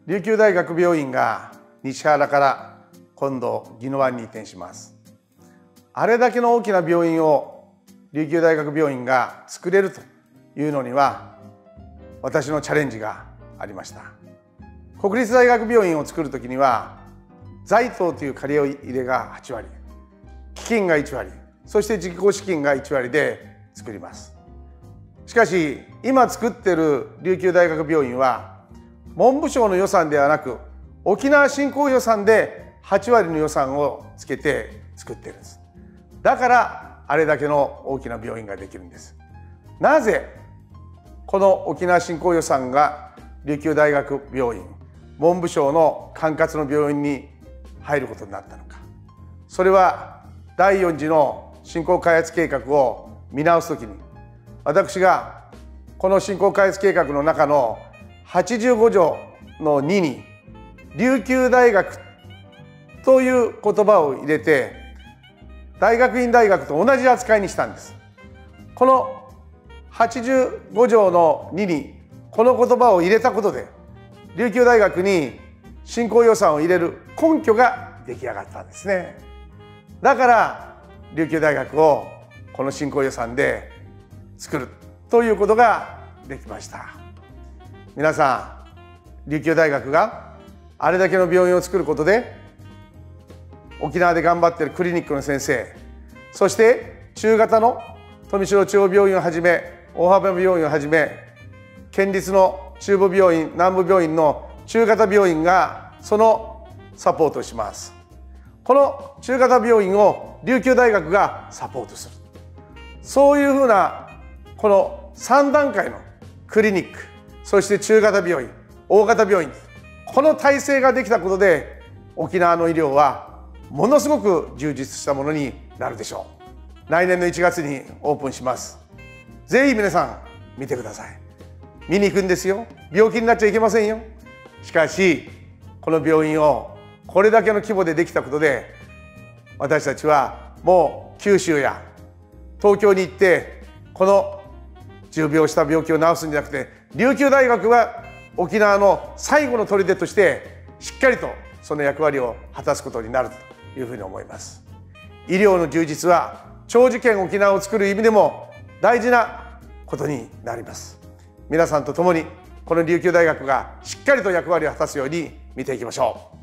琉球大学病院が西原から今度宜野湾に移転します。あれだけの大きな病院を琉球大学病院が作れるというのには私のチャレンジがありました。国立大学病院を作る時には財党という借り入れが8割、基金が1割、そして実行資金が1割で作ります。しかし今作っている琉球大学病院は文部省の予算ではなく沖縄振興予算で8割の予算をつけて作っているんです。だからあれだけの大きな病院ができるんです。なぜこの沖縄振興予算が琉球大学病院、文部省の管轄の病院に入ることになったのか。それは第4次の振興開発計画を見直すときに私がこの振興開発計画の中の85条の2に琉球大学という言葉を入れて大学院大学と同じ扱いにしたんです。この85条の2にこの言葉を入れたことで琉球大学に振興予算を入れる根拠が出来上がったんですね。だから琉球大学をこの振興予算で作るということができました。皆さん、琉球大学があれだけの病院を作ることで沖縄で頑張っているクリニックの先生、そして中型の富城中央病院をはじめ大幅病院をはじめ県立の中部病院、南部病院の中型病院がそのサポートをします。この中型病院を琉球大学がサポートする、そういうふうなこの3段階のクリニック、そして中型病院、大型病院、この体制ができたことで沖縄の医療はものすごく充実したものになるでしょう。来年の1月にオープンします。ぜひ皆さん見てください。見に行くんですよ。病気になっちゃいけませんよ。しかしこの病院をこれだけの規模でできたことで私たちはもう九州や東京に行ってこの重病した病気を治すんじゃなくて琉球大学は沖縄の最後の砦としてしっかりとその役割を果たすことになるというふうに思います。医療の充実は長寿県沖縄を作る意味でも大事なことになります。皆さんと共にこの琉球大学がしっかりと役割を果たすように見ていきましょう。